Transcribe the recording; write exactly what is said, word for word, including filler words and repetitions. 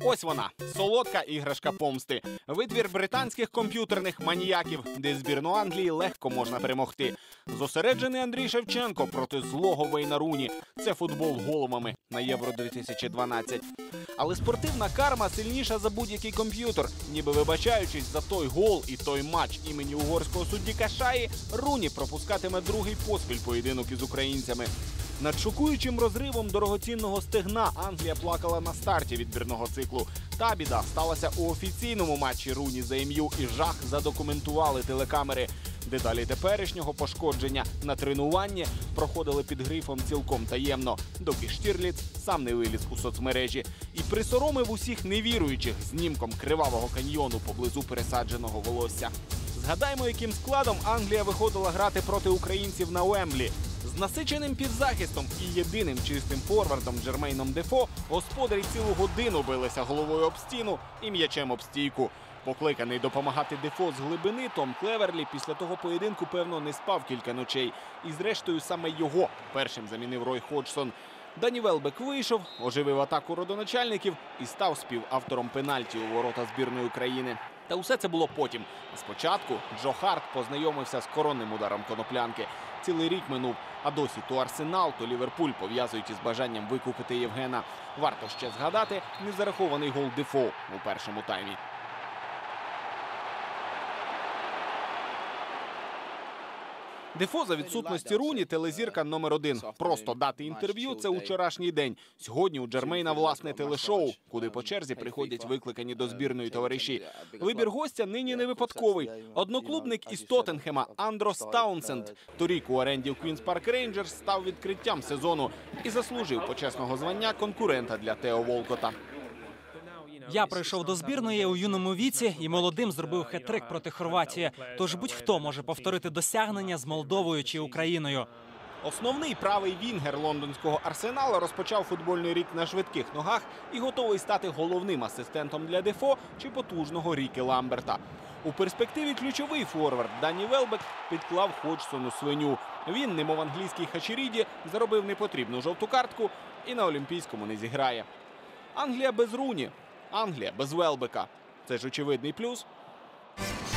Ось вона, солодка іграшка помсти. Витвір британських комп'ютерних маніяків, де збірну Англії легко можна перемогти. Зосереджений Андрій Шевченко проти злого Вейна Руні. Це футбол головами на Євро дві тисячі дванадцять. Але спортивна карма сильніша за будь-який комп'ютер. Ніби вибачаючись за той гол і той матч імені угорського судді Кашаї, Руні пропускатиме другий поспіль поєдинок із українцями. Над шокуючим розривом дорогоцінного стегна Англія плакала на старті відбірного циклу. Та біда сталася у офіційному матчі Руні за ім'ю, і жах задокументували телекамери. Деталі теперішнього пошкодження на тренуванні проходили під грифом цілком таємно, доки Штірліц сам не виліз у соцмережі і присоромив усіх невіруючих знімком кривавого каньйону поблизу пересадженого волосся. Згадаймо, яким складом Англія виходила грати проти українців на Уемблі. З насиченим півзахистом і єдиним чистим форвардом Джермейном Дефо господарі цілу годину билися головою об стіну і м'ячем об стійку. Покликаний допомагати Дефо з глибини, Том Клеверлі після того поєдинку, певно, не спав кілька ночей. І зрештою саме його першим замінив Рой Ходжсон. Дані Велбек вийшов, оживив атаку родоначальників і став співавтором пенальті у ворота збірної України. Та усе це було потім. Спочатку Джо Харт познайомився з коронним ударом коноплянки. Цілий рік минув, а досі то Арсенал, то Ліверпуль пов'язують із бажанням викупити Євгена. Варто ще згадати незарахований гол Дефо у першому таймі. Дефо за відсутності Руні – телезірка номер один. Просто дати інтерв'ю – це вчорашній день. Сьогодні у Джермейна власне телешоу, куди по черзі приходять викликані до збірної товариші. Вибір гостя нині не випадковий. Одноклубник із Тоттенхема Андрос Таунсенд торік у оренді в Квінс Парк Рейнджерс став відкриттям сезону і заслужив почесного звання конкурента для Тео Волкота. Я прийшов до збірної у юному віці і молодим зробив хет-трик проти Хорватії. Тож будь-хто може повторити досягнення з Молдовою чи Україною. Основний правий вінгер лондонського Арсенала розпочав футбольний рік на швидких ногах і готовий стати головним асистентом для Дефо чи потужного Рікі Ламберта. У перспективі ключовий форвард Дані Велбек підклав Ходжсону свиню. Він, немов англійський Хачеріді, заробив непотрібну жовту картку і на Олімпійському не зіграє. Англія без Руні. Англія без Велбека. Це ж очевидний плюс.